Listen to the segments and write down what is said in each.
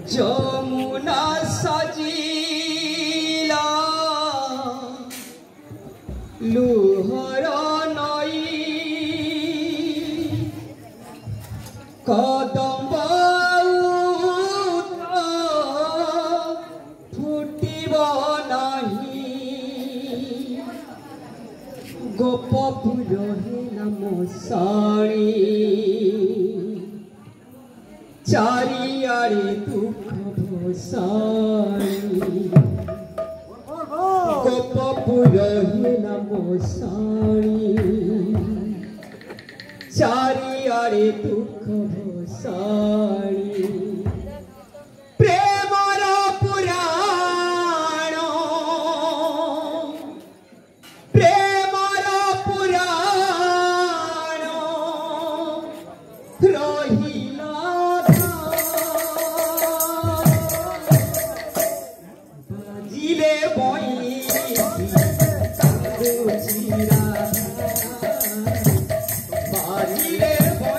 যমুনা সাজিলা লুহর নই কদম্ব ফুটিব নাহি গোপপুর নাম সারি চারিয়ারে দুঃখ ভসারি গোপপুর নাম সারি চারিয়ারে দুঃখ ভসারি প্রেমর পুরাণ প্রেমর পুরাণ রহিলা বাজিলে বাজিলে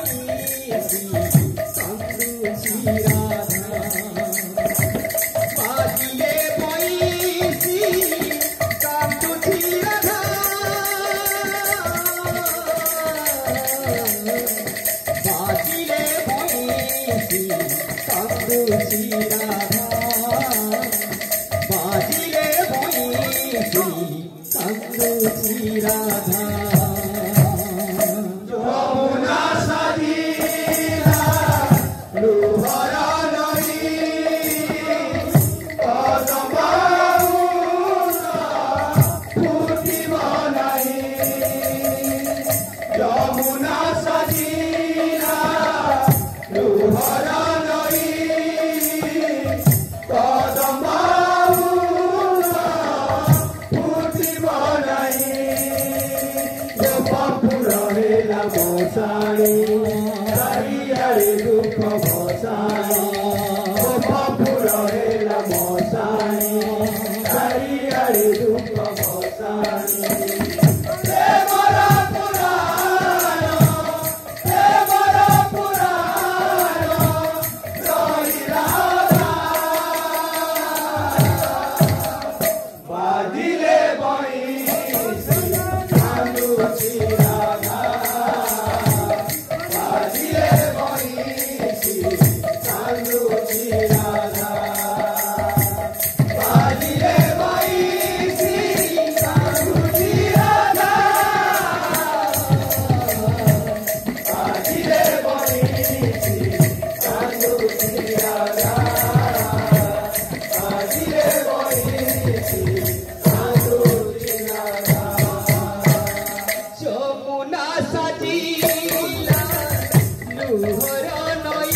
রাধা যমুনা সাজিলা লুহর নই কদম্ব ফুটিব নাহি যমুনা সাজিলা লুহর নই কদম্ব ভসানি চারিয়ারে দুঃখ ভসানি গোপপুর হেলা ভসানি চারিয়ারে দুঃখ ভসানি প্রেমর পুরাণ প্রেমর পুরাণ রহিলা বাজিলে বইসি কান্দুছি রাধা যমুনা সাজিলা লুহর নই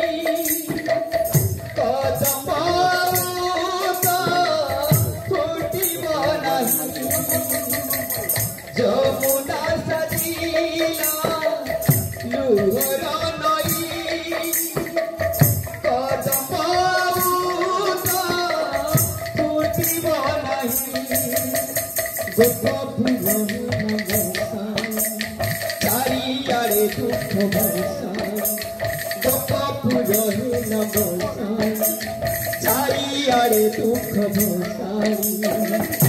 কদম্ব ফুটিব নাহি যমুনা সাজিলা লুহর নই কদম্ব ফুটিব নাহি গোপপুর চারিয়ারে দুঃখ ভসানি গোপপুর নাম সারি চারিয়ারে দুঃখ ভসানি।